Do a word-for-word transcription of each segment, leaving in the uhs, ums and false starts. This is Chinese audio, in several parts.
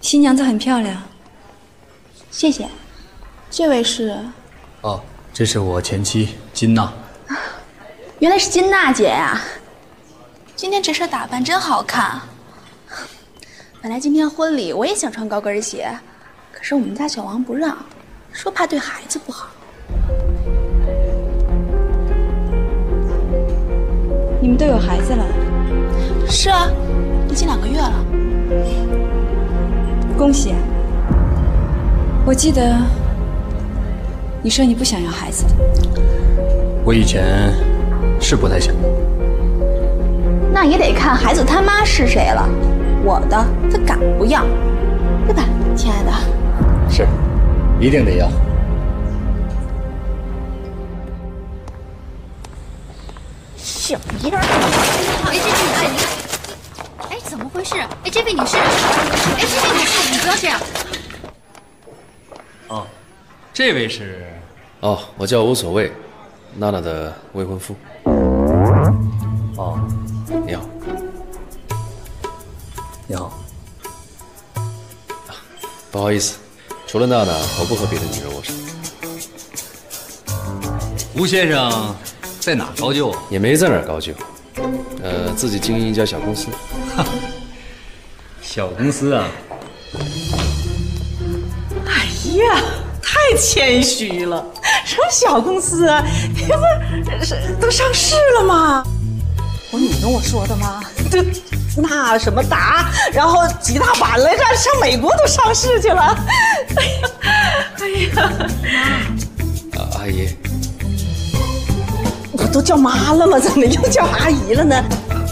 新娘子很漂亮。 谢谢。这位是？ 哦，这是我前妻金娜。 原来是金娜姐呀！今天这身打扮真好看。本来今天婚礼我也想穿高跟鞋，可是我们家小王不让，说怕对孩子不好。 你们都有孩子了？ 是啊，已经两个月了。 恭喜啊！我记得你说你不想要孩子的。 我以前是不太想。 那也得看孩子他妈是谁了。我的他敢不要，对吧，亲爱的？ 是，一定得要。 小样儿！ 哎，这位阿姨，哎，怎么回事？哎，这位女士，哎，这位女士，你不要这样。 哦，这位是？ 哦，我叫无所谓，娜娜的未婚夫。 哦， 你好。 你好。 不好意思，除了娜娜，我不和别的女人握手。 吴先生在哪高就？ 也没在哪儿高就，呃，自己经营一家小公司。 小公司啊？ 哎呀，太谦虚了，什么小公司啊？不是都上市了吗？不是你跟我说的吗？这那什么达，然后几大板来着，上美国都上市去了。哎呀，哎呀， 啊，阿姨， 我都叫妈了吗？怎么又叫阿姨了呢？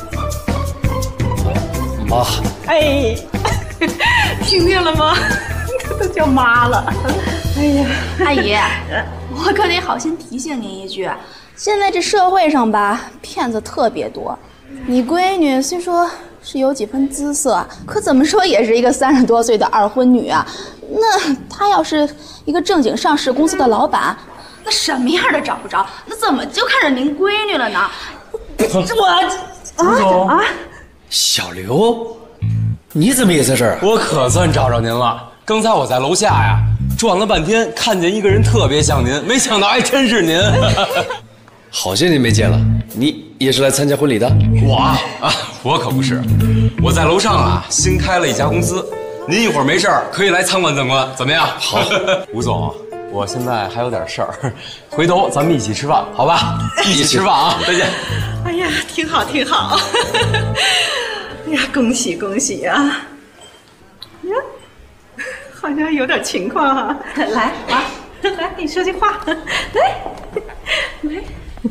妈。 哎，听见了吗？都叫妈了。哎呀， 阿姨，我可得好心提醒您一句，现在这社会上吧，骗子特别多。你闺女虽说是有几分姿色，可怎么说也是一个三十多岁的二婚女啊。那她要是一个正经上市公司的老板，那什么样的找不着？那怎么就看上您闺女了呢？ 我啊啊！ 小刘，你怎么也在这儿啊？ 我可算找着您了。刚才我在楼下呀，转了半天，看见一个人特别像您，没想到还真是您。 好些年没见了，你也是来参加婚礼的？ 我啊，我可不是，我在楼上啊，新开了一家公司。您一会儿没事儿可以来参观参观，怎么样？ 好， 吴总，我现在还有点事儿，回头咱们一起吃饭，好吧？一起吃饭啊！再见。 哎呀，挺好，挺好。哎呀，恭喜恭喜啊！呀，好像有点情况哈、啊。来啊，来，跟你说句话。来，来。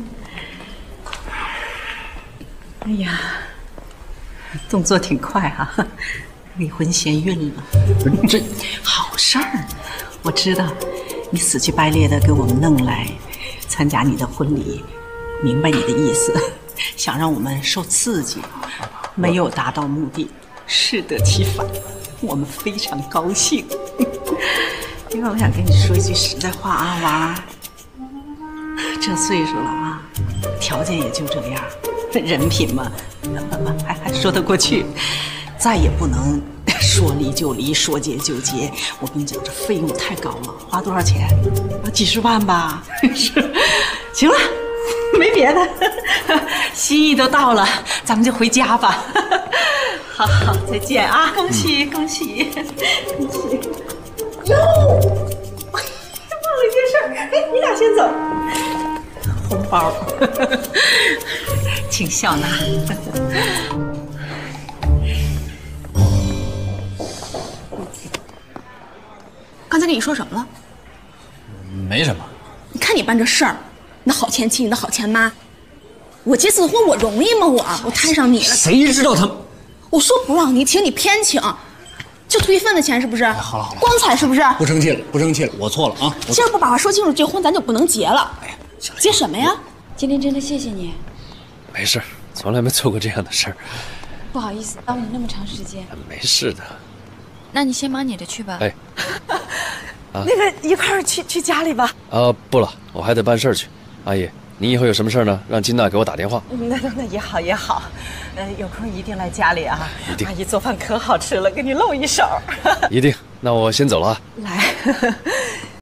哎呀，动作挺快哈、啊，未婚先孕了。 这好事儿，我知道，你死乞白赖的给我们弄来参加你的婚礼，明白你的意思，想让我们受刺激，没有达到目的，适得其反，我们非常高兴。另外，我想跟你说一句实在话啊，娃，这岁数了啊，条件也就这样。人品嘛，还还说得过去，再也不能说离就离，说结就结。我跟你讲，这费用太高了，花多少钱？啊，几十万吧。是，行了，没别的，心意都到了，咱们就回家吧。好好，再见啊！恭喜恭喜恭喜！哟，忘了一件事，哎，你俩先走。红包。请笑纳。 刚才跟你说什么了？ 没什么。 你看你办这事儿，你的好前妻，你的好前妈，我结次婚我容易吗？我我摊上你了， 谁知道他？ 我说不让你请，你偏请，就图一份子钱是不是？ 哎，好了好了， 光彩是不是？ 不生气了，不生气了，我错了啊！ 今儿不把话说清楚，这婚咱就不能结了。 哎呀，行了， 结什么呀？ 今天真的谢谢你。 没事，从来没做过这样的事儿。 不好意思，耽误你那么长时间。 没事的。 那你先忙你的去吧。 哎， 啊、那个一块儿去去家里吧。 啊，不了，我还得办事儿去。阿姨， 您以后有什么事呢，让金娜给我打电话。 那那那也好也好，呃，有空一定来家里啊。 一定。 阿姨做饭可好吃了，给你露一手。 一定。那我先走了啊。 来。